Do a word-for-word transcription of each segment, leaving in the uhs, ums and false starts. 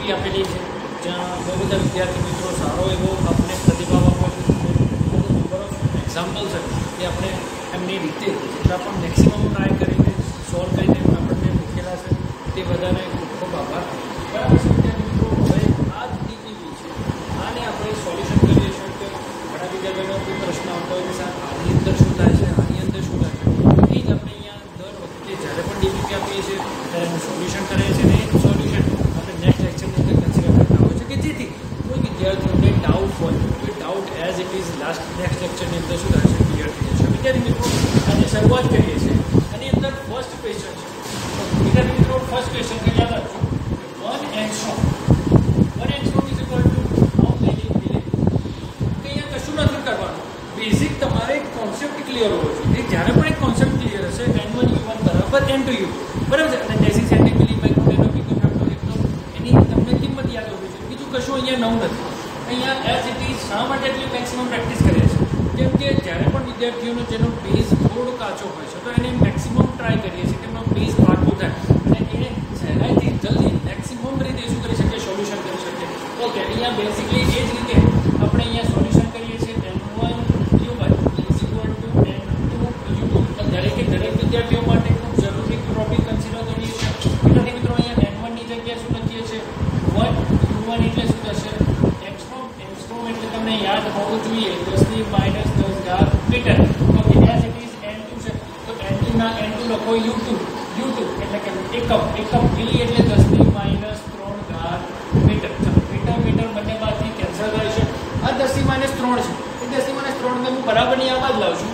DPP આપેલી છે, જ્યાં બહુ બધા વિદ્યાર્થી મિત્રો સારો એવો આપણે પ્રતિભાવ આપો છો. નંબર ઓફ એક્ઝામ્પલ છે એ આપણે એમની રીતે જેટલા પણ મેક્સિમમ ટ્રાય કરીને સોલ્વ કરીને આપણને મૂકેલા છે તે બધાને ખૂબ ખૂબ આભાર. બરાબર છે વિદ્યાર્થી મિત્રો. હવે આ જ ડીપીપી છે, આને આપણે સોલ્યુશન કરીએ છીએ કે ઘણા વિદ્યાર્થીઓનો કોઈ પ્રશ્ન આવતો હોય કે સાહેબ આની અંદર શું થાય છે, આની અંદર શું થાય છે, એ જ આપણે અહીંયા દર વખતે જ્યારે પણ ડીપીપી આપીએ છીએ ત્યારે એનું સોલ્યુશન કરીએ છીએ અને એ સોલ્યુશન આપણે નેક્સ્ટ લેક્ચરની અંદર કન્સિડર કરતા હોય છે કે જેથી કોઈ વિદ્યાર્થીઓને ડાઉટ હોય તો doubt as it is last next લેક્ચરની અંદર શું થાય છે ક્લિયર થઈ જશે. વિદ્યાર્થી મિત્રો આજે શરૂઆત કરીએ છીએ. આની અંદર ફર્સ્ટ ક્વેશ્ચન છે. વિદ્યાર્થી મિત્રો ફર્સ્ટ ક્વેશ્ચન કે યાદ રાખજો one angstrom one angstrom is equal to how many milli. કે અહીંયા કશું નથી કરવાનું, બેઝિક તમારે કોન્સેપ્ટ ક્લિયર હોવો જોઈએ. જ્યારે પણ એક કોન્સેપ્ટ ક્લિયર હશે એન વન યુ વન બરાબર એન ટુ યુ બરાબર છે, અને deci centi milli micro nano pico factor એકનો એની તમને કિંમત યાદ હોવી જોઈએ. બીજું કશું અહીંયા નવું નથી. અહીંયા એઝ ઇટ ઇઝ શા માટે એટલી મેક્સિમમ પ્રેક્ટિસ કરીએ છીએ કેમ કે જ્યારે પણ વિદ્યાર્થીઓનો જેનો બેઝ થોડો કાચો હોય છે તો એને મેક્સિમમ ટ્રાય કરીએ છીએ કે એમનો બેઝ પાકો થાય અને એને સહેલાઈથી જલ્દી મેક્સિમમ રીતે શું કરી શકીએ, સોલ્યુશન કરી શકીએ. ઓકે, અહીંયા બેઝિકલી એ જ રીતે આપણે અહીંયા સોલ્યુશન કરીએ છીએ N one U one is equal to N two U two. દરેકે દરેક વિદ્યાર્થીઓ માટે ખૂબ જરૂરી ટોપિક કન્સિડર કરીએ છીએ. વિદ્યાર્થી મિત્રો અહીંયા એન વનની જગ્યાએ શું લખીએ છીએ વન યુ વન એટલે શું થશે એંગસ્ટ્રોમ. એંગસ્ટ્રોમ એટલે તમને યાદ હોવું જોઈએ દસની માઇનસ દસ ઘાત metre. Okay, as it is N two છે તો એન ટુ ના એન ટુ લખો યુ ટુ યુ ટુ એટલે કે એકમ એકમ મિલી એટલે દસની માઇનસ ત્રણ ઘાત મીટર. મીટર મીટર બંને બાજુથી કેન્સલ થાય છે. આ દસની માઇનસ ત્રણ છે એ દસની માઇનસ ત્રણ ને હું બરાબરની આમાં જ લાવું છું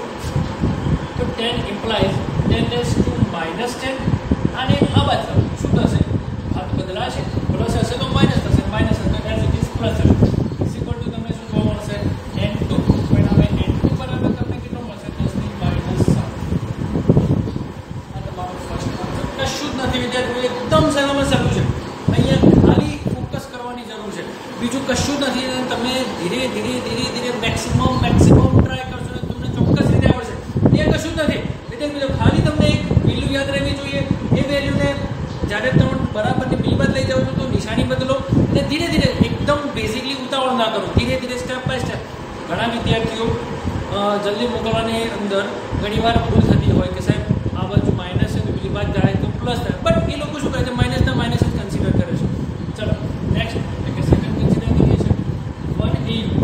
તો ten implies ten raise to minus ten અને આ બાદ શું થશે હાથ બદલાશે, પ્લસ હશે તો માઇનસ થશે, માઇનસ હશે તો એઝ ઇટ ઇઝ પ્લસ થશે. ઇઝ ઇક્વલ ટુ તમને શું જોવા મળશે એન ટુ. પણ હવે એન ટુ બરાબર તમને કેટલો મળશે દસની માઇનસ સાત. આ તમારું ફર્સ્ટ કોન્સેપ્ટ. કશું જ નથી વિદ્યાર્થીઓ, એકદમ સહેલામાં સહેલું છે. અહીંયા ખાલી ફોકસ કરવાની જરૂર છે, બીજું કશું જ નથી. તમે ધીરે ધીરે ધીરે ધીરે મેક્સિમમ મેક્સિમમ ટ્રાય કરશો ને તમને ચોક્કસ રીતે આવડશે. એ કશું જ નથી વિદ્યાર્થીઓ, ખાલી તમને એક વેલ્યુ યાદ રહેવી જોઈએ. એ વેલ્યુને જ્યારે તમે બરાબરની બી બાદ લઈ જાઓ છો તો નિશાની બદલો અને ધીરે ધીરે એકદમ બેઝિકલી ઉતાવળ ના કરો, ધીરે ધીરે સ્ટેપ બાય સ્ટેપ. ઘણા વિદ્યાર્થીઓ જલ્દી મોકલવાની અંદર ઘણીવાર ભૂલ થતી હોય કે સાહેબ આ બાજુ માઇનસ છે તો બીજી બાજુ જાય તો પ્લસ થાય, બટ એ લોકો શું કરે છે માઇનસના માઇનસ જ કન્સિડર કરે છે. ચલો નેક્સ્ટ એટલે કે સેકન્ડ કન્સિડર કરીએ છીએ one A U.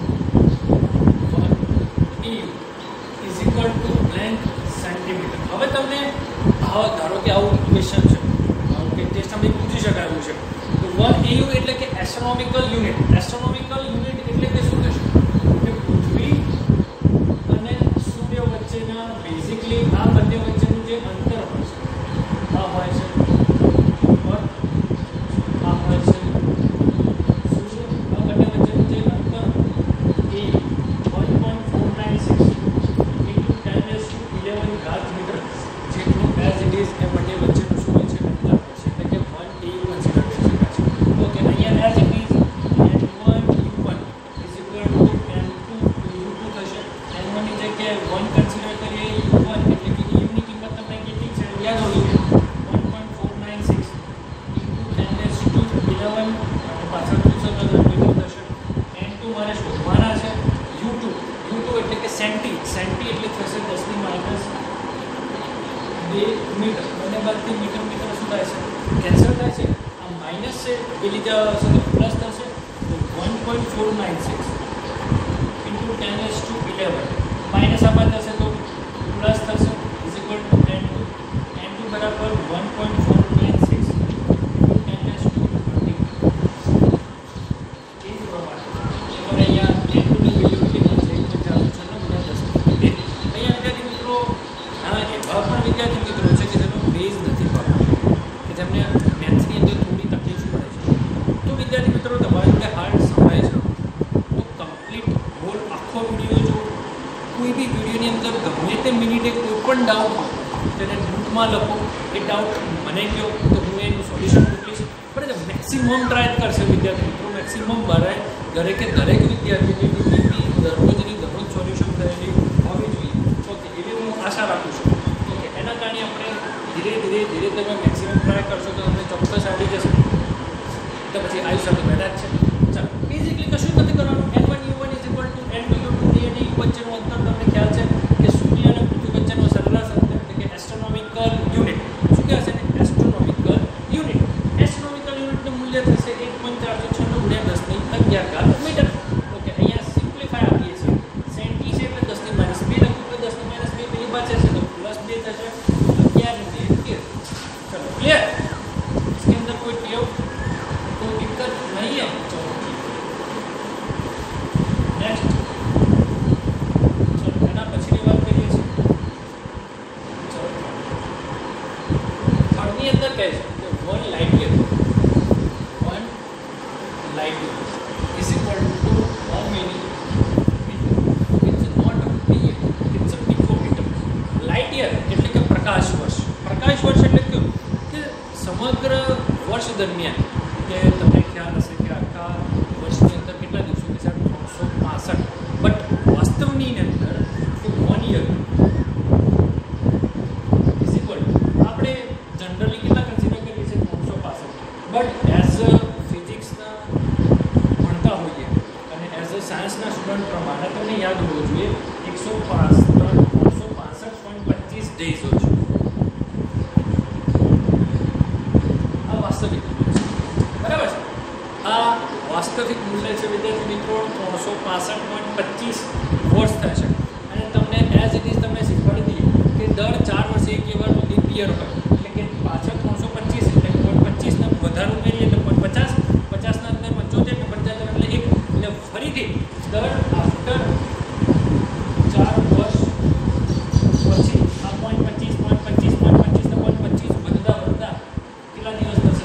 One A U is equal to blank centimetre. હવે તમને ધારો કે આવું ક્વેશ્ચન છે કે ટેસ્ટ અમે પૂછી શકાયું છે તો વન એ યુ એટલે કે એસ્ટ્રોનોમિકલ યુનિટ. એસ્ટ્રોનોમિકલ યુનિટ એટલે કે શું થશે કે પૃથ્વી અને સૂર્ય વચ્ચેના બેઝિકલી આ બંને વચ્ચેનું જે અંતર હોય છે આ હોય છે બરાબર, આ હોય છે સૂર્ય, આ બંને વચ્ચેનું જે અંતર એ one point four nine six into ten raise to eleven ઘાત મીટર જેટલું એઝ ઇટ ઇઝ એ બંને વચ્ચેનું શું હોય છે અંતર હોય છે એટલે કે વન એ યુ કન્સિડર કરી શકાય છે. ઓકે, અહીંયા as it is N one U one is equal to N two U two થશે. એન વનની જગ્યાએ વન કન્સિડર કરીએ યુ વન એટલે કે યુની કિંમત તમને કેટલી છે યાદ હોવી જોઈએ one point four nine six into ten raise to eleven અને પાછળ ટુ મીટર થશે. એન ટુ મારે શોધવાના છે યુ ટુ. યુ ટુ એટલે કે સેન્ટી. સેન્ટી એટલે થશે દસની માઇનસ બે મીટર. બંને બાજુથી મીટર મીટર શું થાય છે કેન્સલ થાય છે. આ માઇનસ છે એ લીધે હશે તો પ્લસ થશે તો one point four nine six into ten raise to eleven minus આ બાદ થશે તો પ્લસ થશે is equal to N two. N two બરાબર one point four nine six into ten raise to twenty. એ જ પ્રમાણે હવે અહીંયા એન ટુની વેલ્યુ કેટલી છે એ ચાલુ છે ને બધા દસ. અહીંયા વિદ્યાર્થી મિત્રો હા એવા પણ વિદ્યાર્થી મિત્રો છે કે જેનો બેઝ નથી પાડતો કે જેમને મેથ્સની અંદર થોડી તકલીફ પડે છે તો વિદ્યાર્થી મિત્રો તમારી જોડે હાર્ડ સંભળાય છે તો કમ્પ્લીટ હોલ આખો વિડીયો જો કોઈ બી વિડીયોની અંદર ગમે તે મિનિટે કોઈ પણ ડાઉટ હોય તેને નોટમાં લખો. એ ડાઉટ મને કહો તો હું એનું સોલ્યુશન મોકલીશ. પણ મેક્સિમમ ટ્રાય કરશે વિદ્યાર્થી મિત્રો. મેક્સિમમ બરાય દરેકે દરેક વિદ્યાર્થીની ડીપીપી દરરોજની દરરોજ સોલ્યુશન થયેલી હોવી જોઈએ. ઓકે, એવી હું આશા રાખું છું. ઓકે, એના કારણે આપણે ધીરે ધીરે ધીરે તમે મેક્સિમમ ટ્રાય કરશો તો તમને ચોક્કસ આવડી જશે. તો પછી આયુષ્ય તો બેઠા જ છે. ચાલો બેઝિકલી કશું નથી કરવાનું. N one U one is equal to N two U two એ અને યુ વચ્ચેનું અંતર તમને ખ્યાલ છે કે સૂર્ય અને પૃથ્વી વચ્ચેનો સરેરાશ અંતર એટલે કે એસ્ટ્રોનોમિકલ યુનિટ. શું કહેવાશે ને? Astronomical unit. એસ્ટ્રોનોમિકલ યુનિટનું મૂલ્ય થશે એક પોઈન્ટ ચારસો છન્નું ગુણ્યા દસની અગિયાર ઘાત મીટર. ઓકે, અહીંયા સિમ્પ્લિફાય આપીએ છીએ. સેન્ટી છે એટલે દસની માઇનસ બે લખું તો દસની માઇનસ બે પેલી બાજુ છે તો પ્લસ બે થશે. અગિયાર ને બે તેર. ચલો ક્લિયર? इसके अंदर कोई टेव कोई दिक्कत नहीं है. नेक्स्ट चलो एना पछीनी बात કરીએ છીએ. ચલો થર્ડની અંદર કહે છે કે one light year one light year is equal to how many meter? It's not a year, it's a picometer. Light year એટલે કે પ્રકાશ વર્ષ. પ્રકાશ વર્ષ એટલે કે સમગ્ર વર્ષ દરમિયાન કે તમને ખ્યાલ હશે કે આખા વર્ષની અંદર કેટલા દિવસો કે સાહેબ ત્રણસો પાસઠ. બટ વાસ્તવની અંદર વન યર ઇઝ ઇક્વલ આપણે જનરલી કેટલા કન્સિડર કરીએ છીએ? ત્રણસો પાસઠ. બટ એઝ અ ફિઝિક્સના ભણતા હોઈએ અને એઝ અ સાયન્સના સ્ટુડન્ટ પ્રમાણે તમને યાદ હોવું જોઈએ એકસો પાસઠ ત્રણસો પાસઠ પોઈન્ટ પચીસ ડેઝ હોય છે. વાસ્તવિક બરાબર છે. આ વાસ્તવિક મૂલ્ય છે વિદ્યાર્થી મિત્રો ત્રણસો પાસઠ પોઈન્ટ પચીસ વર્ષ થાય છે. અને તમને એઝ ઇટ ઇઝ તમને શીખવાડી દઈએ કે દર ચાર વર્ષે એક એવા લીપ યર હોય એટલે કે પાછળ ત્રણસો પચીસ એટલે પોઈન્ટ પચીસના વધારે ઉમેરીએ એટલે પોઈન્ટ પચાસ પચાસના અંદર પંચોતેર એટલે પંચાવન એટલે એક એટલે ફરીથી દર આફ્ટર ચાર વર્ષ પછી આ પોઈન્ટ પચીસ પોઈન્ટ પચીસ પોઈન્ટ પચીસને પોઈન્ટ પચીસ વધતા વધતા કેટલા દિવસ થશે?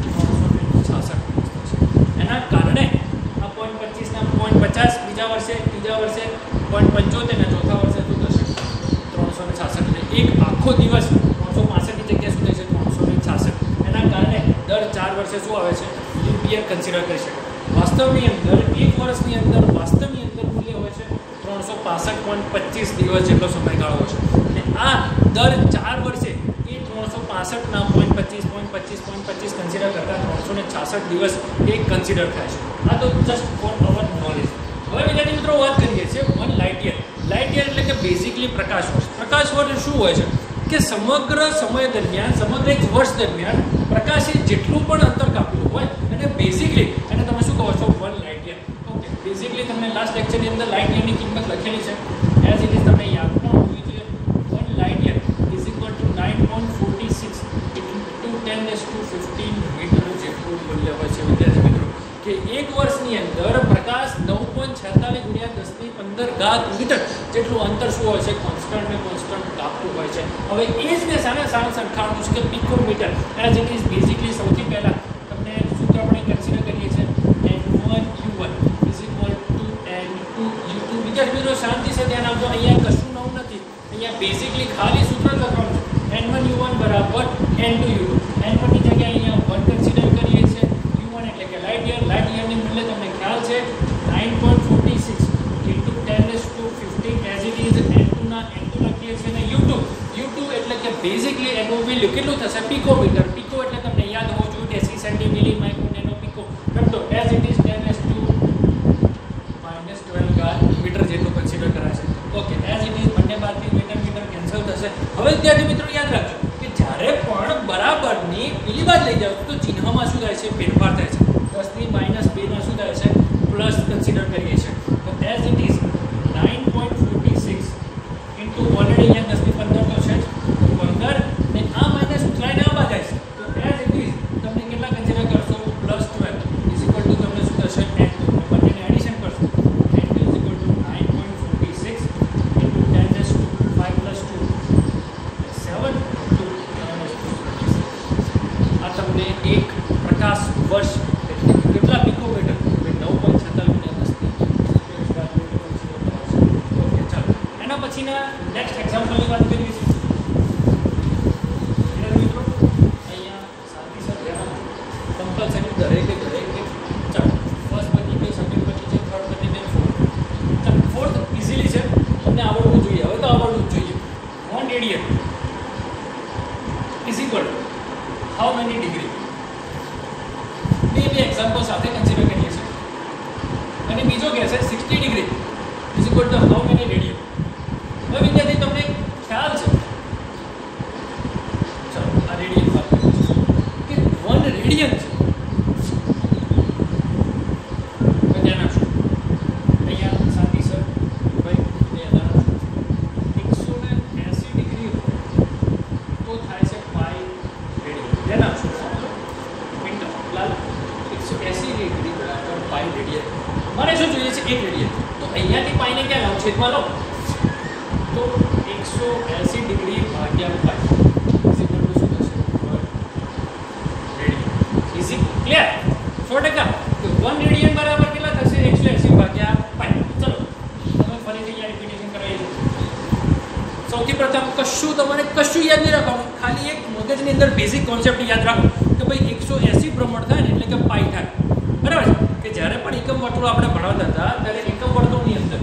એના કારણે આ પોઈન્ટ પચીસના પોઈન્ટ પચાસ બીજા વર્ષે ત્રીજા વર્ષે પોઈન્ટ પંચોતેર ને ચોથા વર્ષે શું થશે? ત્રણસો ને છાસઠ. એટલે એક આખો દિવસ ત્રણસો પાસઠની જગ્યાએ શું થાય છે? ત્રણસો ને છાસઠ. એના કારણે દર ચાર વર્ષે શું આવે છે? લીપ યર કન્સિડર કરી શકાય. વાસ્તવની અંદર એક વર્ષની અંદર વાસ્તવની અંદર મૂલ્ય હોય છે ત્રણસો પાસઠ પોઈન્ટ પચીસ દિવસ જેટલો સમયગાળો છે. અને આ દર ચાર વર્ષે એ ત્રણસો પાસઠના પોઈન્ટ પચીસ પોઈન્ટ પચીસ પોઈન્ટ પચીસ કન્સિડર કરતાં ત્રણસો ને છાસઠ દિવસ એક કન્સિડર થાય છે. આ તો જસ્ટ ફોર અવર નોલેજ. હવે વિદ્યાર્થી મિત્રો વાત કરીએ છીએ one light year. Light year એટલે કે બેઝિકલી પ્રકાશ વર્ષ. પ્રકાશ વર્ષ શું હોય છે કે સમગ્ર સમય દરમિયાન સમગ્ર એક વર્ષ દરમિયાન પ્રકાશે જેટલું પણ અંતર કાપ્યું હોય અને બેઝિકલી એને તમે શું કહો છો? One light year. Okay, basically તમને લાસ્ટ લેક્ચરની અંદર લાઇટ યરની કિંમત લખેલી છે એઝ ઇટ ઇઝ તમને યાદ પણ હોવી જોઈએ. One light year is equal to nine point forty six into ten s to fifteen metre જેટલું મૂલ્ય હોય છે વિદ્યાર્થી મિત્રો. કે એક વર્ષની અંદર પ્રકાશ નવ પોઈન્ટ છેતાલીસ ગુણ્યા દસની પંદર ઘાત મીટર જેટલું અંતર શું હોય છે? કોન્સ્ટન્ટ ને કોન્સ્ટન્ટ કાપતું હોય છે. હવે એ જ મેં સામે સામે સરખામણું છે કે picometre as it is basically સૌથી પહેલાં તમને સૂત્ર આપણે કન્સિડર કરીએ છીએ N one U one is equal to N two U two. વિદ્યાર્થી મિત્રો શાંતિ છે ધ્યાન આપજો. અહીંયા કશું નવું નથી. અહીંયા બેઝિકલી ખાલી સૂત્ર લખવાનું છે એન વન યુ વન બરાબર N two U two. N વનની જગ્યાએ અહીંયા વન કન્સિડર કરીએ છીએ. યુ વન એટલે કે લાઇટ યર. લાઇટ યરની મૂલ્ય તમને ખ્યાલ છે nine point forty six into ten s to fifteen as it is N ટુના એન ટુ લખીએ છીએ અને યુ ટુ યુ ટુ એટલે કે બેઝિકલી એનું વેલ્યુ કેટલું થશે? પિકોમીટર. પિકો એટલે તમને યાદ હોવું જોઈએ ડેસી centi milli micro nano pico. લખતો as it is ten s to minus twelve ઘાત મીટર જેટલું કન્સિડર કરાશે. ઓકે, એઝ ઇટ ઇઝ બંને બાદથી મીટર મીટર કેન્સલ થશે. હવે વિદ્યાર્થી મિત્રો યાદ રાખજો કે જ્યારે પણ બરાબરની પેલી બાદ લઈ જાવ તો ચિહ્નમાં શું થાય છે? ફેરફાર થાય છે. દસની માઇનસ બેના શું થાય છે? પ્લસ કન્સિડર કરીએ છીએ. તો as it is nine point forty six into already અહીંયા દસની પંદર તો છે જ પંદર ને આ માઇનસ ઉતરાઈને આ બાદ જાય છે. તો એઝ ઇટ ઇઝ તમને કેટલા કન્સિડર કરશો? Plus twelve is equal to તમને શું થશે? N two. બંનેને એડિશન કરશો. N two is equal to nine point forty six into ten s to five plus two seven two આ તમને એક પ્રકાશ વર્ષ કેટલા પિકોમીટર? નવ પોઈન્ટ છેતાલીસ ઓકે, ચાલો એના પછીના નેક્સ્ટ એક્ઝામ્પલની વાત કરીએ છીએ. મિત્રો અહીંયા શાંતિ સર ધ્યાન કમ્પલસરી દરેકે દરેકે ચાલો ફર્સ્ટ બની ગઈ, સેકન્ડ બની છે, થર્ડ બની ગઈ, ફોર્થ. ચાલો ફોર્થ ઇઝીલી છે, તમને આવડવું જોઈએ. હવે તો આવડવું જ જોઈએ. One radian is equal how many degree? બે બે એક્ઝામ્પલ અને બીજો કે છે sixty degree is equal to how many radian. હવે વિદ્યાર્થી તમને ખ્યાલ છે, ચલો આ રેડિયન વાત કે વન રેડિયન છે. ધ્યાન આપશો અહીંયા સાથી સર ભાઈ એકસો ને એસી ડિગ્રી તો થાય છે પાઈ રેડિયન. ધ્યાન આપશો મિનિટ લાલ એકસો એસી ડિગ્રી બરાબર પાઈ રેડિયન. મારે શું જોઈએ છે? એક રેડિયન. તો અહીંયાથી પાઈને ક્યાં લાવું? છેદમાં લો તો એકસો એસી ડિગ્રી ભાગ્યા પાઈ ઇઝ ઇક્વલ ટુ શું થશે? રેડિયન. Is it clear? સો ટકા તો વન રેડિયન બરાબર કેટલા થશે? એકસો એસી ભાગ્યા પાઈ. ચલો તમે ફરીથી અહીંયા રિપીટેશન કરાવી દો. સૌથી પ્રથમ કશું તમારે કશું યાદ નહીં રાખવાનું, ખાલી એક મગજની અંદર બેઝિક કોન્સેપ્ટ યાદ રાખો કે ભાઈ એકસો એસી ભ્રમણ થાય ને એટલે કે પાઈ થાય. બરાબર છે કે જ્યારે પણ એકમ વર્તુળ આપણે ભણાવતા હતા ત્યારે એકમ વર્તુળની અંદર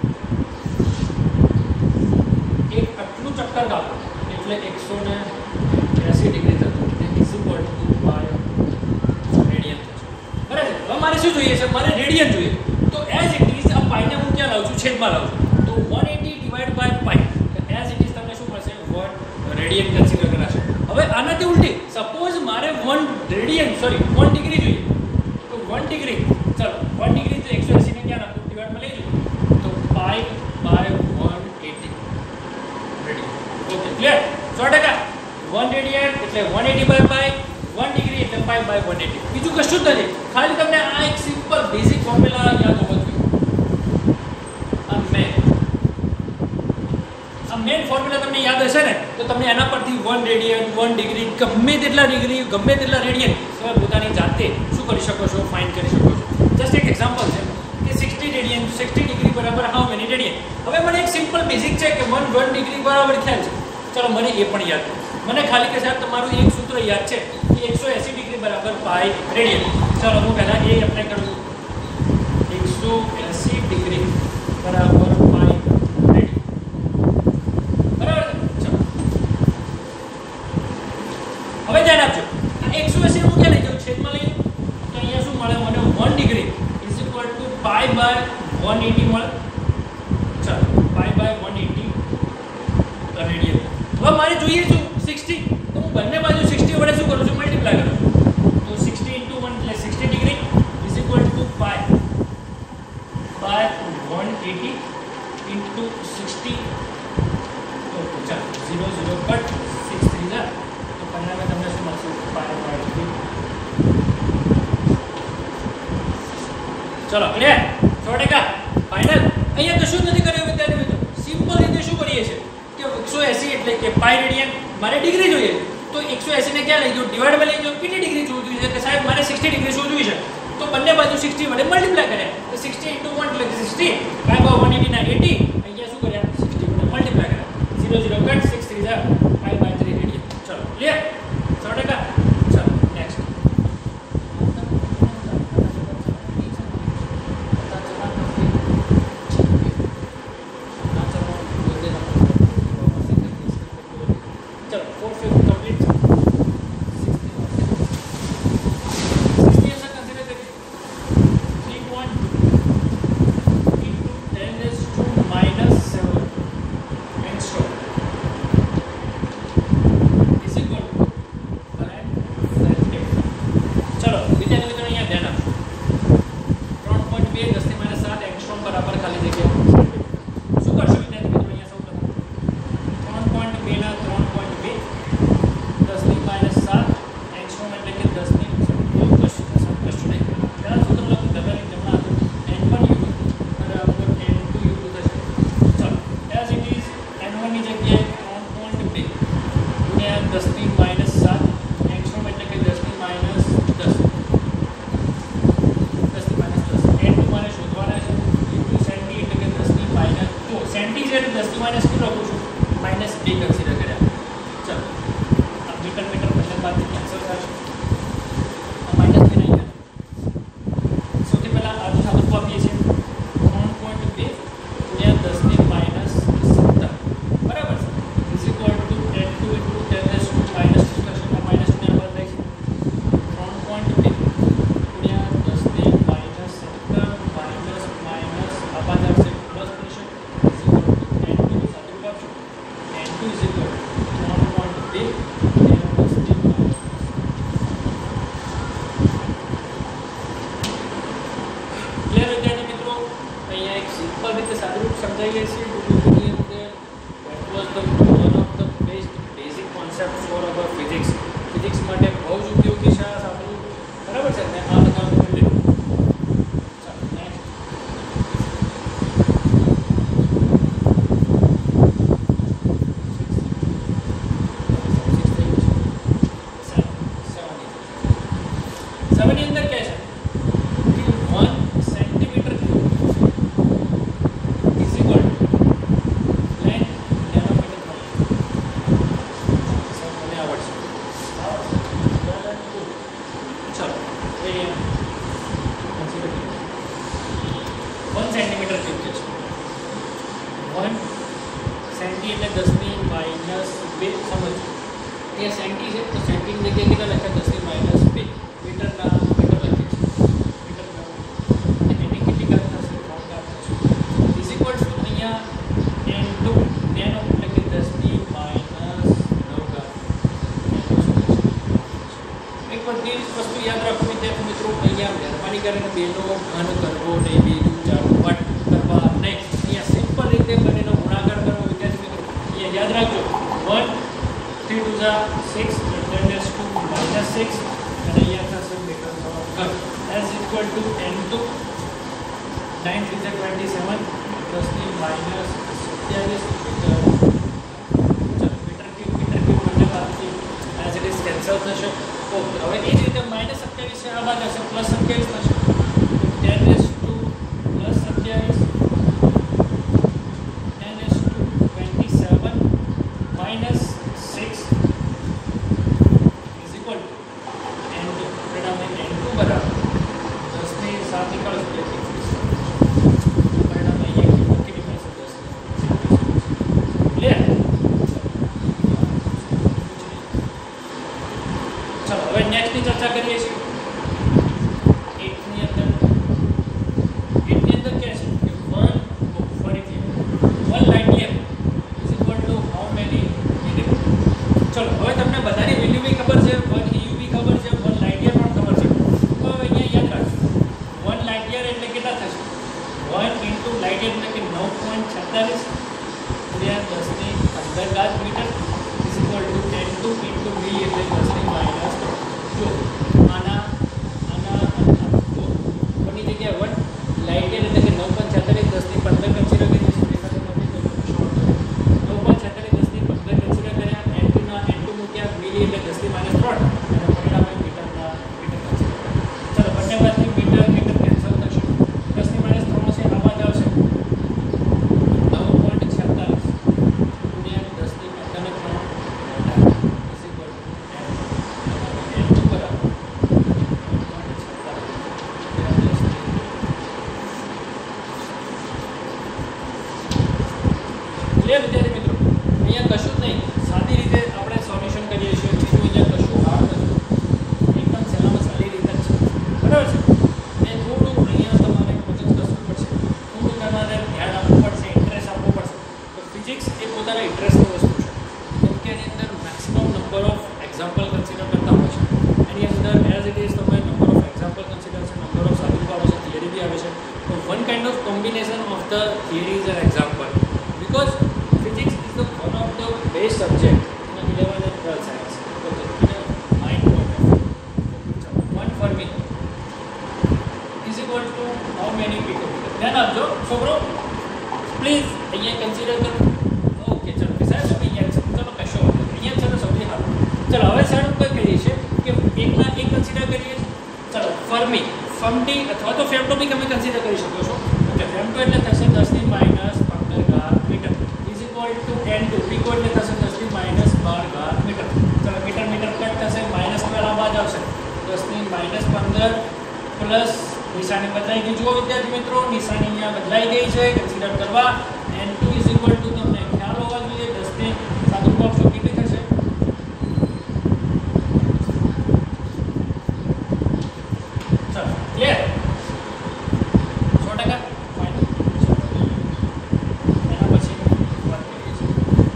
એક આટલું ચક્કર કાપો એટલે એકસો ને એસી ડિગ્રી થતું is equal to pi radian થશે. બરાબર. હવે મારે શું જોઈએ છે? મારે રેડિયન જોઈએ. તો એઝ ઇટ ઇઝ આ પાઈને હું ક્યાં લાવું છું? છેદમાં લાવું છું. તો one eighty divide by pi as it is તમને શું મળશે? વન રેડિયન કન્સિડર કરાશે. હવે આનાથી ઉલટી સપોઝ મારે one radian sorry one degree જોઈએ તો વન ડિગ્રી ચલો વન ડિગ્રી તો એકસો એસી ને ક્યાં નાખું? ડિવાઇડમાં લઈ લો તો pi by one eighty radian. Okay clear? સો ટકા વન રેડિયન એટલે one eighty by pi, one degree એટલે પાઈ બાય વન એટી. બીજું કશું જ નથી, ખાલી તમને આ એક સિમ્પલ બેઝિક ફોર્મ્યુલા યાદ હોવો જોઈએ. આ મેન આ મેન ફોર્મ્યુલા તમને યાદ હશે ને તો તમને એના પરથી વન રેડિયન વન ડિગ્રી ગમે તેટલા ડિગ્રી ગમે તેટલા રેડિયન તમે પોતાની જાતે શું કરી શકો છો? ફાઇન્ડ કરી શકો છો. જસ્ટ એક એક્ઝામ્પલ છે કે સિક્સટી રેડિયન સિક્સટી ડિગ્રી બરાબર હાઉ મેની રેડિયન. હવે મને એક સિમ્પલ બેઝિક છે કે વન વન ડિગ્રી બરાબર ખ્યાલ છે. ચલો મને એ પણ યાદ છે. મને ખાલી કે સાહેબ તમારું એક સૂત્ર યાદ છે કે એકસો એસી ડિગ્રી બરાબર પાઈ રેડિયન. ચલો હું પહેલાં એ એપ્લાય કરું. એકસો એસી ડિગ્રી બરાબર પાઈ રેડિયન. બરાબર છે? ચલો હવે ધ્યાન આપજો. આ એકસો એસી હું ક્યાં લઈ જાઉં? છેદમાં લઈ જાઉં તો અહીંયા શું મળે મને? One degree is equal to pi by one eighty મળે. ચાલો pi by one eighty radian. હવે મારે જોઈએ છું સિક્સટી તો હું બંને બાજુ સિક્સટી વડે શું કરું છું? મલ્ટીપ્લાય કરું છું. તો સિક્સટી ઇન્ટુ વન એટલે sixty degree is equal to pi by one eighty into sixty. Okay ચાલો zero zero cut six three જા તો પરિણામે તમને શું મળશે? Pi by three. ચલો ક્લિયર? સો ટકા ફાઇનલ. અહીંયા કશું જ નથી કર્યું વિદ્યાર્થી મિત્રો. સિમ્પલ રીતે શું કરીએ છીએ કે એકસો એસી એટલે કે પાઈ રેડિયન મારે ડિગ્રી જોઈએ તો એકસો એસી ને ક્યાં લઈ જાઉં? ડિવાઇડમાં લઈ જાઉં. કેટલી ડિગ્રી જોઈતી છે? કે સાહેબ મારે સિક્સટી ડિગ્રી શોધવી છે તો બંને બાજુ સિક્સટી વડે મલ્ટીપ્લાય કર્યા તો સિક્સટી ઇન્ટુ વન એટલે sixty pi by one eighty ના એટી. અહીંયા શું કર્યા? સિક્સટી વડે મલ્ટીપ્લાય કર્યા. Zero zero cut six three જા પાઈ બાય થ્રી રેડિયન. ચલો ક્લિયર? સો ટકા. ચલો નેક્સ્ટ. સિમ્પલ રીતે સાદુરૂપ સમજાવીએ છીએ. એની અંદર that was the one of the best basic concept for our physics. Physics માટે બહુ જ ઉપયોગી છે આ સાદુરૂપ, બરાબર છે ને? આ બધા આપણે ચાલો નેક્સ્ટ સેવનની અંદર કહે છે કે one centimetre cube is equal to length nanometre પર. સર મને આવડશે આવડશે ચાલો એ કન્સિડર કરીએ. one સેન્ટીમીટર ક્યુબ છે. one સેન્ટી એટલે દસ ની માઇનસ બે. સમજો અહીંયા સેન્ટી છે તો સેન્ટીની જગ્યાએ કેટલા લખ્યા? દસ ની માઇનસ બે. મીટરના મીટર લખીએ છીએ. મીટરના એની કેટલી ઘાત થશે? ત્રણ ઘાત થશે. ઇઝ ઇક્વલ ટુ અહીંયા એન ટુ નેનો એટલે કે દસ ની માઇનસ નવ ઘાત. એક બધી વસ્તુ યાદ રાખો વિદ્યાર્થી મિત્રો, અહીંયા મહેરબાની કરીને બેનો ઘન કરવો નહીં, બે દુ ચાર વટ કરવા નહીં. અહીંયા સિમ્પલ રીતે બંનેનો ગુણાકાર કરવો વિદ્યાર્થી મિત્રો. અહીંયા યાદ રાખજો વન થ્રી ટુ ઝા six ten s to minus six અને અહીંયા થશે મીટરનો ઘન as equal to N two nine three ઝા ટ્વેન્ટી સેવન દસ ની માઇનસ સત્યાવીસ મીટર. ચાલો મીટર ક્યુબ મીટર ક્યુબ બંને બાજુથી એઝ ઇટ ઇઝ કેન્સલ થશે. ઓકે હવે એ જ રીતે માઇનસ સત્યાવીસ છે, આ બાદ હશે પ્લસ સત્યાવીસ થશે. ટેન એસ ટુ પ્લસ સત્યાવીસ ten s to twenty seven minus six is equal to N two. પરિણામે એન ટુ બરાબર દસ ની સાત નીકળશે એટલે એકવીસ. પરિણામે અહીંયા કિંમત કેટલી મળશે? દસ ક્લિયર? ચાલો હવે નેક્સ્ટની ચર્ચા કરીએ છીએ. એટની અંદર એટની અંદર કહે છે કે વન ફરીથી one light year is equal to how many metre. ચલો હવે તમને બધાની વેલ્યુ બી ખબર છે, વન યુ બી ખબર છે, વન લાઇટ યર પણ ખબર છે. તો હવે અહીંયા યાદ રાખજો વન લાઇટ યર એટલે કેટલા થશે? વન ઇન્ટુ લાઇટ યર એટલે કે નવ પોઈન્ટ છેતાલીસ ગુણ્યા દસ ની પંદર ઘાત metre is equal to ten two into V એટલે દસ ની માઇનસ. જો આના આના જો કોની જગ્યાએ વન લાઇટ યર એટલે કે નવ પોઈન્ટ છેતાલીસ દસ ની પંદર કન્સિડર કરીએ છીએ. નવ પોઈન્ટ છેતાલીસ દસ ની પંદર કન્સિડર કર્યા. એન ટુ ના એન ટુ મૂક્યા, મિલી એટલે દસ ની માઇનસ ત્રણ અને પરિણામે મીટરના મીટર કન્સિડર કર્યા. ચાલો બંને બાજુથી મીટર મીટર કેન્સલ થશે. દસ ની માઇનસ ત્રણ છે, આ બાજુ આવશે નવ પોઈન્ટ છેતાલીસ ગુણ્યા દસ ની પંદર ને ત્રણ is equal to N two બરાબર ક્લિયર વિદ્યાર્થી મિત્રો? અહીંયા કશું જ નહીં, સાદી રીતે આપણે સોલ્યુશન કરીએ છીએ. બીજું અહીંયા કશું હાર્ડ નથી, એકદમ સહેલામાં સારી રીતે જ છે, બરાબર છે? ને થોડું અહીંયા તમારે મગજ કસવું પડશે, થોડું તમારે ધ્યાન આપવું પડશે, ઇન્ટરેસ્ટ આપવો પડશે. તો ફિઝિક્સ એ પોતાના ઇન્ટરેસ્ટની વસ્તુ છે, કેમ કે એની અંદર maximum number of example consider કરતા હોય છે. એની અંદર એઝ ઇટ ઇઝ તમે નંબર ઓફ એક્ઝામ્પલ કન્સિડર છે, નંબર ઓફ સાદુરૂપ આવે છે, થિયરી બી આવે છે. તો one kind of combination of the theories and example, because physics is the one of the best subject in eleventh and twelfth science. Okay, in a mind point of view. So, one Fermi is equal to how many picometer? ધ્યાન આપજો છોકરો, please અહીંયા consider કરો. Okay ચલો સાહેબ તમે યાદ છે, ચલો કશો અહીંયા ચલો સૌથી સારું. ચલો હવે સારું કોઈ કહીએ છીએ કે એકના એક કન્સિડર કરીએ. ચલો ફર્મી ફર્મી અથવા તો ફેમટો બી તમે કન્સિડર કરી શકો છો. ઓકે ફેમટો એટલે થશે દસ ની માઇનસ પંદર ઘાત metre is equal to N two. Pico એટલે થશે દસ ની માઇનસ બાર ઘાત મીટર. ચલો મીટર મીટર કટ થશે, માઇનસ પહેલા બાદ આવશે દસ ની માઇનસ પંદર પ્લસ નિશાની બદલાઈ ગઈ. જુઓ વિદ્યાર્થી મિત્રો, નિશાની અહીંયા બદલાઈ ગઈ છે. કન્સિડર કરવા N two is equal to તમને ખ્યાલ હોવા જોઈએ દસ ની સાદુરૂપ આપશો કેટલી થશે? ચલો ક્લિયર? સો ટકા ફાઇનલ. એના પછી વાત કરીએ છીએ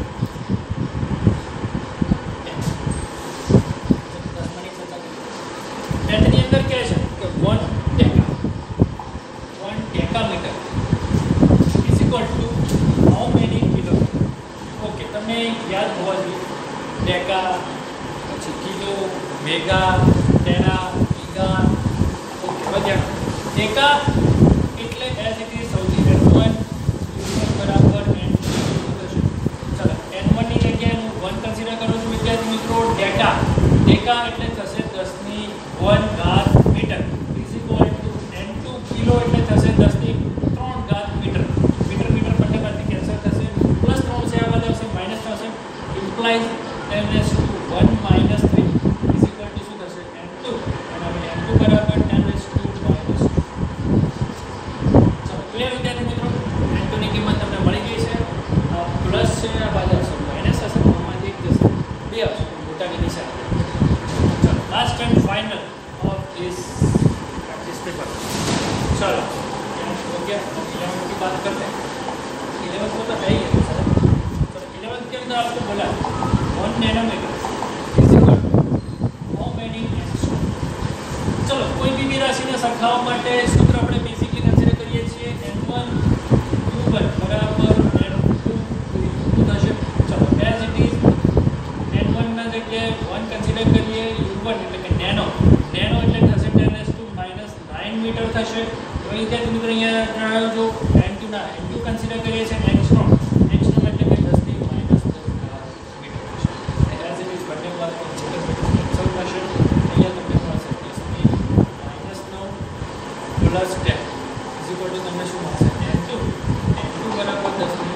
દસ મિનિટ ચર્ચા કરીએ. ટેન્થની અંદર કહે છે કે one deca one deca metre equal to how many kilometre. Okay, તમને યાદ હોવા જોઈએ ડેકા, પછી kilo, mega, tera, giga. Okay, વધ્યા ડેકા એટલે એઝ ઇટ ઇઝ સૌથી એન વન બરાબર એન ટુ થશે. ચાલો એન વન ની જગ્યાએ હું વન કન્સિડર કરું છું વિદ્યાર્થી મિત્રો. ડેકા ડેકા એટલે થશે દસ ની વન ઘાત metre is equal to N two kilo એટલે થશે દસ ની ત્રણ ઘાત મીટર. મીટર મીટર બંનેમાંથી કેન્સલ થશે. પ્લસ ત્રણ છે આ બાજુ આવશે, માઇનસ થશે. Implies ten raise to one minus three is equal to શું થશે એન ટુ. અને હવે એન ટુ બરાબર ten raise to minus two. ચાલો ક્લિયર વિદ્યાર્થી મિત્રો. એન ટુ ની કિંમત તમને મળી ગઈ છે. પ્લસ છે આ બાજુ આવશે, માઇનસ હશે, આમાંથી એક જશે, બે આવશે મોટાની નિશાની. ચાલો last and final of this practice paper. चलो हो गया. इलेवन की बात करते हैं. इलेवन को तो है ही है सर. तो इलेवन के अंदर आपको बोला one nanometre is equal to how many angstrom. चलो कोई भी राशिને સરખાવવા માટે સૂત્ર આપણે બેસિકલી કન્સિડર કરીએ છીએ એન વન યુ વન બરાબર એન ટુ યુ થશે. ચલો as it is N one ના જગ્યાએ વન કન્સિડર કરીએ, યુ વન એટલે કે નેનો. નેનો એટલે થશે ten raise to minus nine metre થશે. તો વિદ્યાર્થી મિત્રો અહીંયા જણાવ્યો જો એન ટુ ના એન ટુ કન્સિડર કરીએ છીએ એંગસ્ટ્રોમ. એંગસ્ટ્રોમ એટલે કે દસ ની માઇનસ દસ મીટર થશે. એઝ ઇટ ઇઝ બંને વાત કેન્સલ થશે. અહીંયા તમને મળશે દસ ની માઇનસ નવ plus ten is equal to તમને શું મળશે એન ટુ. એન ટુ બરાબર દસ ની.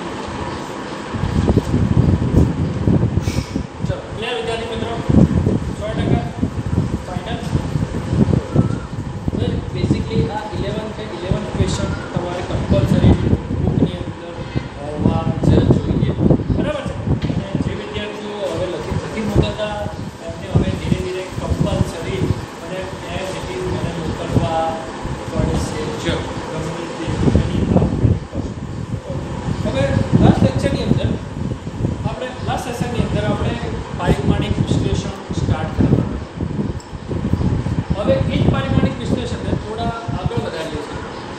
ચલો ક્લિયર વિદ્યાર્થી મિત્રો. સો ટકા ફાઇનલ. બેસિકલી આ ઇલેવન કે ઇલેવન ક્વેશ્ચન તમારે કમ્પલસરી બુકની અંદર હોવા જ જોઈએ. બરાબર છે. અને જે વિદ્યાર્થીઓ હવે લખી નથી મોકલતા એમને હવે ધીરે ધીરે કમ્પલસરી અને એઝ ઇટ ઇઝ મને મોકલવા પડશે જ. ગમે તે એની હવે લાસ્ટ લેક્ચરની અંદર આપણે લાસ્ટ સેશનની અંદર આપણે પારિમાણિક વિશ્લેષણ સ્ટાર્ટ કરવાનું. હવે એ જ પારિમાણિક વિશ્લેષણને થોડા આગળ વધારીએ છીએ.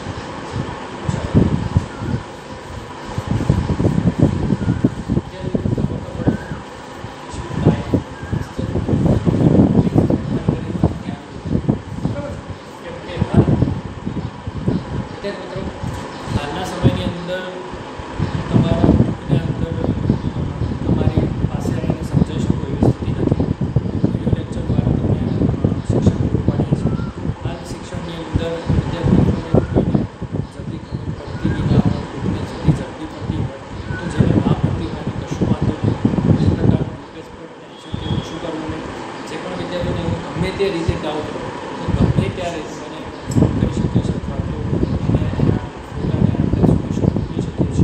હાલના સમયની અંદર તમારા બુકની અંદર તમારી પાસે આવીને સમજાવી શકો એવી સ્થિતિ નથી. વિડીયો લેક્ચર દ્વારા તમને શિક્ષણ પૂરું પાડીએ છીએ. હાલ શિક્ષણની અંદર વિદ્યાર્થીઓને જલ્દી ખબર પડતી બી ના હોય, બુકને જલ્દી ઝડપી પડતી હોય, તો જેને ના પડતી હોય એને કશું વાંધો નહીં. કોઈ પ્રકારનું મગજ પર ટેન્શન કે ઓછું કરવું નહીં. જે પણ વિદ્યાર્થીઓને ગમે તે રીતે ડાઉટ હોય તો ગમે ત્યારે મને ફોન કરી શકે છે અથવા તો એને એના ફોટાને આપણે સોલ્યુશન મૂકી શકીએ છીએ.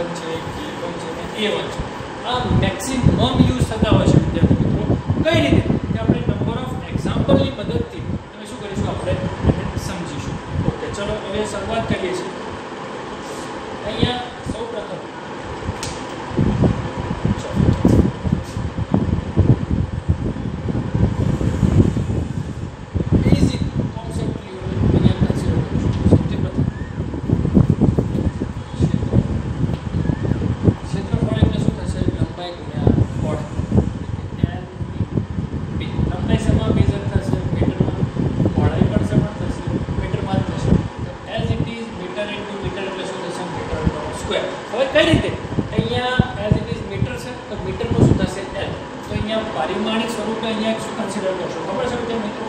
વન છે, ટી વન છે અને એ વન છે. આ મેક્સિમમ યુઝ થતા હોય છે વિદ્યાર્થી મિત્રો. કઈ રીતે કે આપણે નંબર ઓફ એક્ઝામ્પલની મદદથી તમે શું કરીશું આપણે એને સમજીશું. ઓકે, ચલો હવે શરૂઆત કરીએ છીએ. અહીંયા સૌ પ્રથમ બેઝિક કોન્સેપ્ટ અહીંયા કન્સિડર કરીશું. સૌથી પ્રથમ ક્ષેત્રફળ એટલે શું થશે? લંબાઈ ગુણ્યા પહોળાઈ. લંબાઈ શેમાં મેજર થશે? મીટરમાં. પહોળાઈ પણ શેમાં થશે? મીટરમાં જ થશે. As it is metre into metre એટલે શું થશે? Metre square. હવે કઈ રીતે? અહીંયા એઝ ઇટ ઇઝ મીટર છે તો મીટરનું શું થશે? એલ. તો અહીંયા પારિમાણિક સ્વરૂપે અહીંયા શું કન્સિડર કરશો? ખબર છે વિદ્યાર્થી મિત્રો?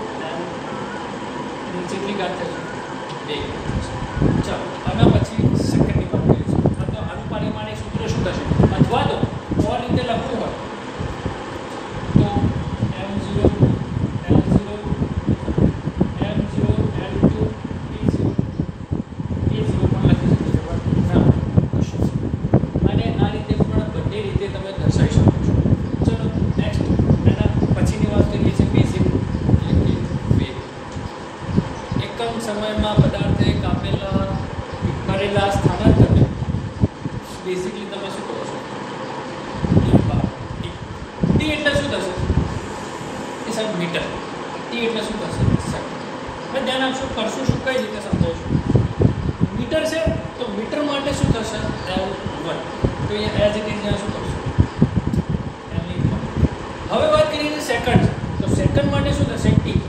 જેટલી ગાંઠ થશે બે. ચાલો આના પછી સેકન્ડની વાત કરીશું. આ તો આનું પારિમાણિક સૂત્ર શું થશે? અથવા તો આ રીતે લખવું હોય તો M zero L zero M zero L two T zero A zero પણ લખી શકો છો. ના અને આ રીતે પણ બધી રીતે તમે દર્શાવી શકો છો. ચલો નેક્સ્ટ એના પછીની વાત કરીએ છીએ બેઝિક એટલે કે એકમ સમયમાં પદાર્થે કાપેલા કરેલા સ્થાનાંતરને બેઝિકલી તમે શું કહો છો? ડી બાર ટી. ટી એટલે શું થશે? એ સાહેબ મીટર. ટી એટલે શું થશે? સેકન્ડ. હવે ધ્યાન આપશો, કરશું શું, કઈ રીતે સમજાવશું? મીટર છે તો મીટર માટે શું થશે? L one. તો અહીંયા એઝ ઇટ ઇઝ ત્યાં શું કરશું? L one. હવે વાત કરીએ છીએ સેકન્ડ. તો સેકન્ડ માટે શું થશે? ટી.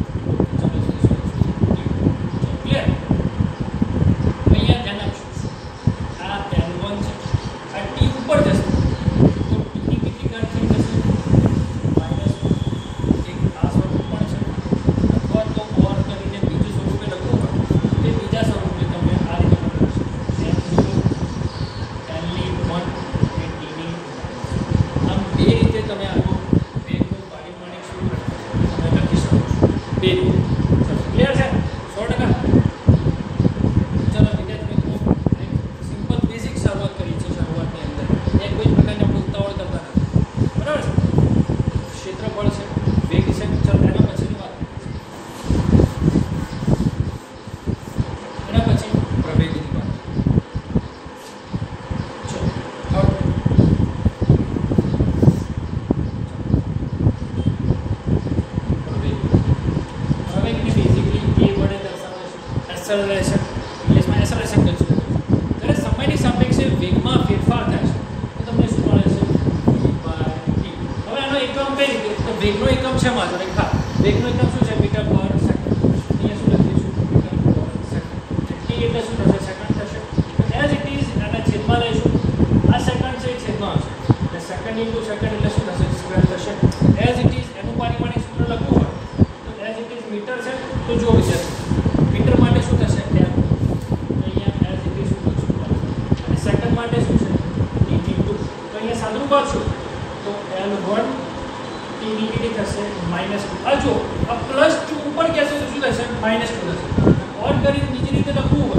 એક્સેલરેશન ઇંગ્લિશમાં એક્સેલરેશન કહે છે. જ્યારે સમયની સાપેક્ષે વેગમાં ફેરફાર થાય છે તો તમને શું મળે છે? v by T. હવે આનો એકમ કઈ રીતે? તો વેગનો એકમ છે માત્ર એક. હા, વેગનો એકમ શું છે? મીટર પર સેકન્ડ. અહીંયા શું લખીશું? મીટર પર સેકન્ડ. ટી એટલે શું થશે? સેકન્ડ થશે. એઝ ઇટ ઇઝ આના છેદમાં લઈશું. આ સેકન્ડ છે એ છેદમાં આવશે એટલે સેકન્ડ ઇન્ટુ સેકન્ડ એટલે શું થશે? સ્ક્વેર થશે. એઝ ઇટ ઇઝ એનું પારિમાણિક સૂત્ર લખવું હોય તો એઝ ઇટ ઇઝ મીટર છે તો જો વિચાર મીટર માટે શું થશે? એલ. તો અહીંયા એઝ ઇટ ઇઝ શું લખશું? અને સેકન્ડ માટે શું છે? T into. તો અહીંયા સાદું કરશું તો એલ વન ટી ની કેટલી થશે? Minus two. આ જો આ પ્લસ ટુ ઉપર કહેશે તો શું થશે? માઇનસ ટુ થશે. ઓર કરીને બીજી રીતે લખવું હોય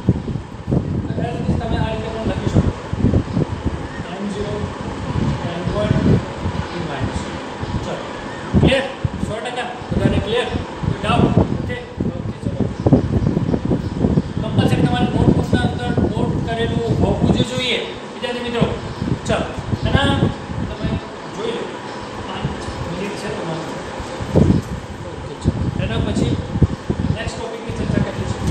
તો એઝ ઇટ ઇઝ તમે આ રીતે પણ લખી શકો. M zero L one T minus. ચલો ક્લિયર? સો ટકા બધાને ક્લિયર? કોઈ ડાઉટ? ઓકે ઓકે ચલો કમ્પલસરી તમારે નોટબુકના અંદર નોટ કરેલું હોવું જ જોઈએ વિદ્યાર્થી મિત્રો. ચાલો એના તમે જોઈ લો. પાંચ મિનિટ છે તમારે. ઓકે ચલો એના પછી નેક્સ્ટ ટોપિકની ચર્ચા કરીએ છીએ.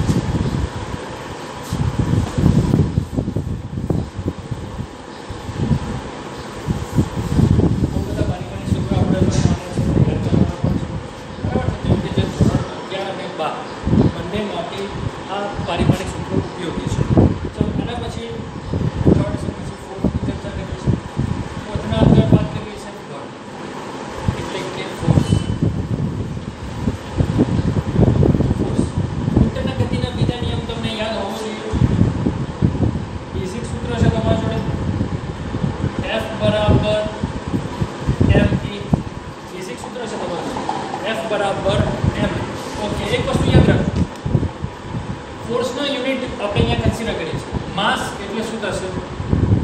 બહુ બધા પારિમાણિક સૂત્રો આપણે ભણવાના છે, તૈયાર કરવાના પણ છે. બરાબર છે? જેમ કે જે ધોરણ અગિયાર અને બાર બંને માટે આ પારિમાણિક સૂત્રો ઉપયોગી છે. ચલો એના પછી થર્ડ છે, પછી ફોર્થની ચર્ચા કરીએ છીએ. ફોર્થના અંદર વાત કરીએ છીએ બળ એટલે કે ફોર્સ. ફોર્સ ઉત્તરના ગતિના બીજા નિયમ તમને યાદ હોવો જોઈએ. બેઝિક સૂત્ર છે તમારા જોડે F બરાબર m e. બેઝિક સૂત્ર છે તમારું F બરાબર m. ઓકે, એક વસ્તુ યાદ રાખો, ફોર્સનો યુનિટ આપણે અહીંયા કન્સિડર કરીએ છીએ. માસ એટલે શું થશે?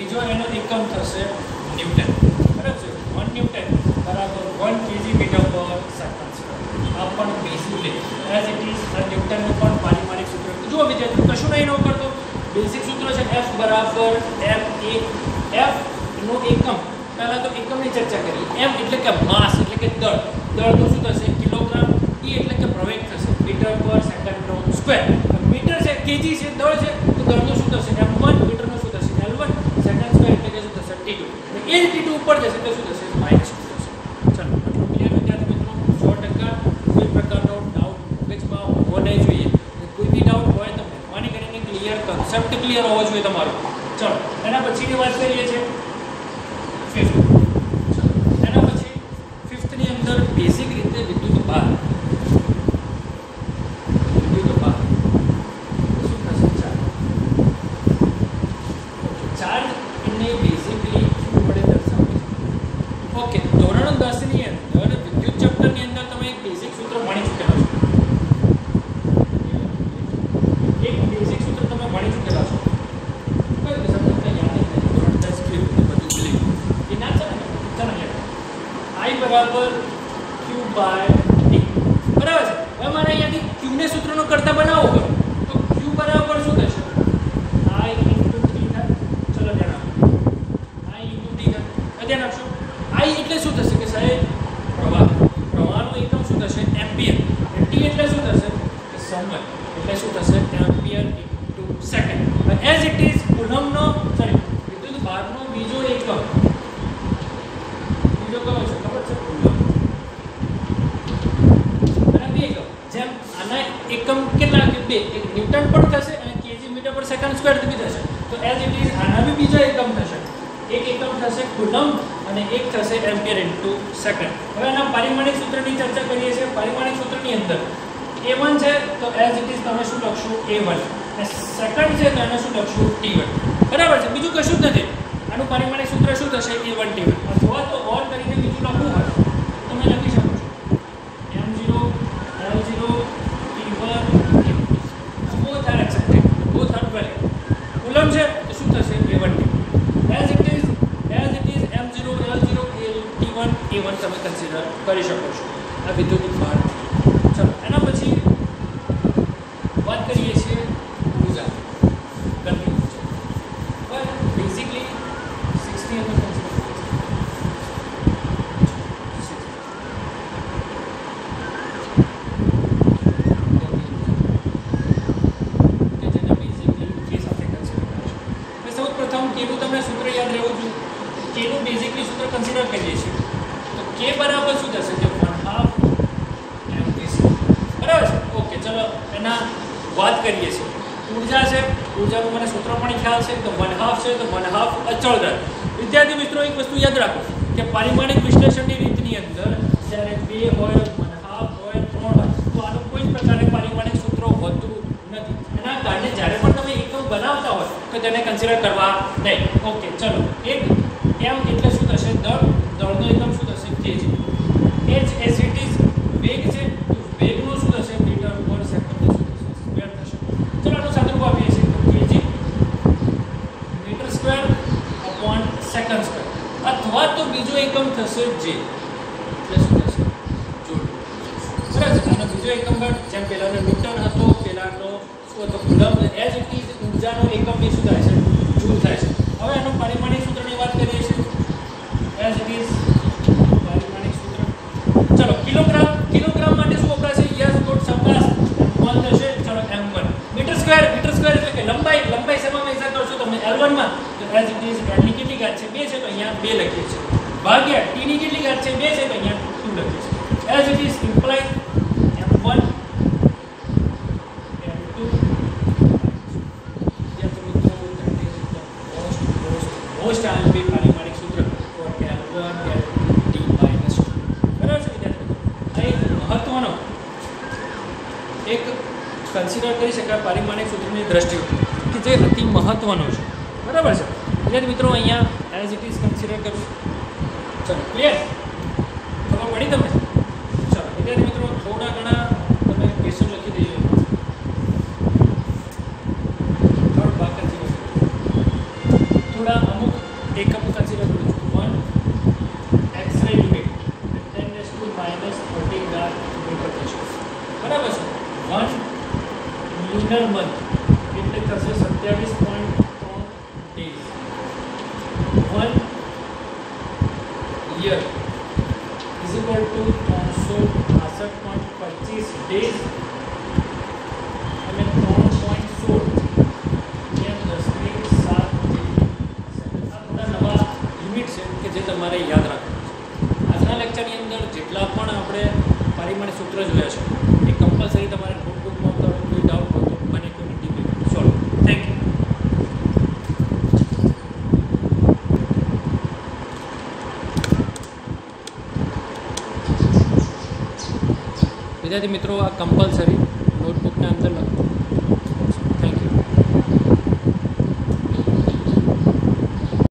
બીજો એનો એકમ થશે ન્યૂટન, બરાબર છે. વન ન્યૂટન બરાબર વન કેજી મીટર પર સેકન્ડ સ્ક્વેર. આ પણ બેઝિકલી એઝ ઇટ ઇઝ ન્યૂટનનું પણ પારિમાણિક સૂત્ર. જુઓ વિદ્યાર્થીઓ, કશું નહીં ન કરતો, બેઝિક સૂત્ર છે F બરાબર એમ એ. F નો એકમ, પહેલા તો એકમની ચર્ચા કરી. m એટલે કે માસ એટલે કે દળ, દળનું શું થશે કિલોગ્રામ. e એટલે કે પ્રવેગ થશે મીટર પર સેકન્ડનો સ્ક્વેર. મીટર છે, કેજી છે, દળ છે, તો દળનું શું થશે એમ વન, મીટરનું શું થશે એલ વન, સેકન્ડ સ્ક્વેર એટલે કે શું થશે ટી ટુ. અને એ જ ટી ટુ ઉપર જશે તો શું થશે માઇનસ ટુ થશે. ચાલો આટલું ક્લિયર વિદ્યાર્થી મિત્રો. સો ટકા કોઈ પ્રકારનો ડાઉટ મગજમાં હોવો નહીં જોઈએ. કોઈ બી ડાઉટ હોય તો મહેરબાની કરીને ક્લિયર, કન્સેપ્ટ ક્લિયર હોવો જોઈએ તમારો. ચલો એના પછીની વાત કરીએ છીએ ફિફ્થ. એના પછી ફિફ્થની અંદર બેઝિક રીતે વિદ્યુત ભાર. વિદ્યુત ભાર શું થશે ચાર્જ. ઓકે, ચાર્જ એને બેઝિકલી વડે દર્શાવે છે. ઓકે, ધોરણ દસ ની અંદર વિદ્યુત ચેપ્ટરની અંદર તમે એક બેઝિક સૂત્ર ભણી ચૂકેલા છો. એક બેઝિક સૂત્ર તમે ભણી ચૂકેલા છો. I બરાબર q બાય d, બરાબર છે. હવે મારે અહીંયાથી q ને સૂત્રનો કરતા બનાવવો હોય તો q બરાબર શું થશે I into d થાય. ચલો ધ્યાન આપો, I into d થાય. ધ્યાન આપશો. I એટલે શું થશે કે સાહેબ પ્રવાહ, પ્રવાહનો એકમ શું થશે એમ્પિયર. d એટલે શું થશે કે સમય, એટલે શું થશે ampere into second. As it is કુલમ્બનો સોરી વિદ્યુત ભારનો બીજો એકમ બીજો કયો છે ખબર છે કુલમ્બ. અને બે એકમ જેમ આના એકમ કેટલા કે બે, એક ન્યૂટન પણ થશે અને કેજી મીટર પર સેકન્ડ સ્ક્વેર બી થશે. તો એઝ ઇટ ઇઝ આના બી બીજો એકમ થશે. એક એકમ થશે કુલમ્બ અને એક થશે એમ્પિયર ઇન્ટુ સેકન્ડ. હવે આના પારિમાણિક સૂત્રની ચર્ચા કરીએ છીએ. પારિમાણિક સૂત્રની અંદર એ વન છે તો એઝ ઇટ ઇઝ તમે શું લખશો એ વન, અને સેકન્ડ છે તો એને શું લખશું ટી વન. બરાબર છે, બીજું કશું જ નથી. આનું પારિમાણિક સૂત્ર શું થશે એ વન ટી વન. અથવા તો ઓર કરીને બીજું લખવું હોય તો તમે લખી શકો છો M zero L zero T one. Both are accepted, both are valid. Coulomb છે તો શું થશે A one T one. As it is as it is M zero L zero T one A one તમે consider કરી શકો છો. આ વિદ્યુત ભાર. ચલો એના પછી વાત કરીએ છીએ ઉર્જા, ગતિ ઉર્જા. બરાબર, બેઝિકલી સિક્સટી અંદર કન્સિડર કે જેને બેઝિકલી કે સાથે કન્સિડર કરીશું. સૌ પ્રથમ કેનું તમને સૂત્ર યાદ રહેવું જોઈએ. કેનું બેઝિકલી સૂત્ર કન્સિડર કરીએ છીએ તો કે બરાબર શું થશે કે વન હાફ એમ વીસી. બરાબર છે. ઓકે, ચલો એના વાત કરીએ છીએ. ઉર્જા છે, ઉર્જાનું મને સૂત્ર પણ ખ્યાલ છે. તો વન હાફ છે તો વન હાફ અચળ દર. વિદ્યાર્થી મિત્રો એક વસ્તુ યાદ રાખો કે પારિમાણિક વિશ્લેષણની રીતની અંદર જ્યારે બે હોય, વન હાફ હોય, ત્રણ હોય તો આનું કોઈ જ પ્રકારે પારિમાણિક સૂત્રો હોતું નથી. એના કારણે જ્યારે પણ તમે એકમ બનાવતા હોય તો તેને કન્સિડર કરવા નહીં. ઓકે, ચલો એક એમ એટલે શું થશે દળ, દળનો એકમ શું થશે KG. H as it is વેગ છે તો વેગનું શું થશે મીટર પર સેકન્ડ શું થશે સ્ક્વેર થશે. ચલો આનું સાદુરૂપ આપીએ છીએ તો KG metre square upon second square. અથવા તો બીજો એકમ થશે જે, એટલે શું થશે જોડ. બરાબર છે. આનો બીજો એકમ પણ જેમ પહેલાનો ન્યૂટન હતો, પહેલાનો શું હતો કુલમ્બ. એઝ ઇટ ઇઝ ઉર્જાનો એકમ બી શું થાય છે જૂલ થાય છે. હવે આનો પારિમાણિક સૂત્રની વાત કરીએ છીએ. એઝ ઇટ ઇઝ પારિમાણિક સૂત્ર. ચલો કિલોગ્રામ, કિલોગ્રામ માટે શું વપરાશે યસ ગુડ સપાસ વન થશે. ચલો M one. Metre square, metre square એટલે કે લંબાઈ, લંબાઈ શેમાં મેઝર કરશો તમે એલ વન માં. તો એઝ ઇટ ઇઝ એલ ની કેટલી ઘાત છે બે છે તો અહીંયા બે લખીએ છીએ. ભાગ્યા ટી ની કેટલી ઘાત છે બે છે તો અહીંયા ટુ લખીએ છીએ. As it is implies M one M two. મોસ્ટ આરબી પારિમાણિક સૂત્ર for L one L two T minus two. બરાબર છે વિદ્યાર્થી. આ એક મહત્વનો એક કન્સિડર કરી શકાય પારિમાણિક સૂત્રની દ્રષ્ટિએ કે જે અતિ મહત્વનો છે. બરાબર છે વિદ્યાર્થી મિત્રો. અહીંયા એઝ ઇટ ઇઝ કન્સિડર કરવું. ચલો ક્લિયર, ખબર પડી તમને? ચલો વિદ્યાર્થી મિત્રો થોડા ઘણા તમે ક્વેશ્ચન લખી દઈએ. થોડા અમુક one year is equal to ત્રણસો બાસઠ પોઈન્ટ પચીસ ડેઝ અને ત્રણ પોઈન્ટ સોળ એમ દસની સાત આ બધા નવા યુનિટ છે કે જે તમારે યાદ રાખવું. આજના લેક્ચરની અંદર જેટલા પણ આપણે પારિમાણિક સૂત્ર જોયા છે એ કમ્પલસરી તમારે નોટબુકમાં કરો. કોઈ ડાઉટ હોય તો મને કોઈ ડીપીપી સોલ્વ. Thank you. વિદ્યાર્થી મિત્રો, આ કમ્પલસરી નોટબુકના અંદર લખો.